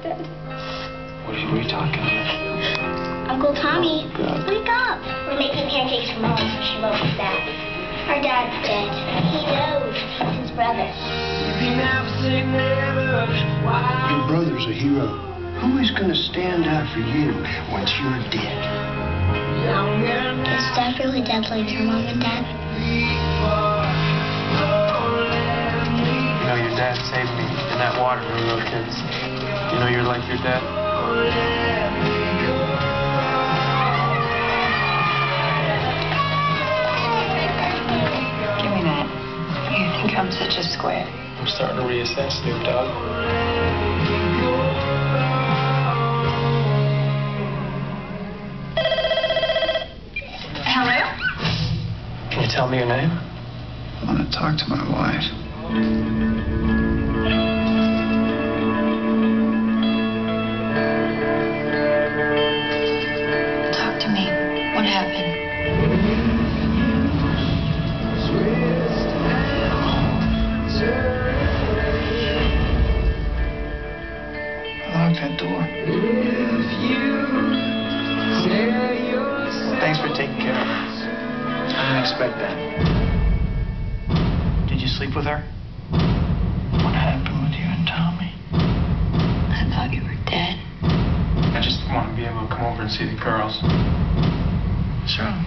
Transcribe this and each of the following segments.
Dad. What are you talking about? Uncle Tommy, God. wake up. We're making pancakes for Mom so she won't be sad. Our dad's dead. He knows. He's his brother. Your brother's a hero. Who is going to stand up for you once you're dead? Is Dad really dead like your Mom and Dad? You know, your dad saved me in that water when we were kids. You know you're like your dad? Give me that. You think I'm such a square? I'm starting to reassess, Snoop Dogg. Hello? Can you tell me your name? I want to talk to my wife. Talk to me. What happened? Lock that door. Thanks for taking care of her. I didn't expect that. Did you sleep with her? What happened with you and Tommy? I thought you were dead. I just want to be able to come over and see the girls. What's wrong?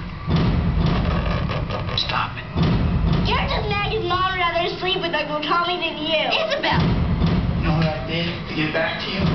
Stop it. You're just mad because Mom would rather sleep with Uncle Tommy than you. Isabel! You know what I did to get back to you?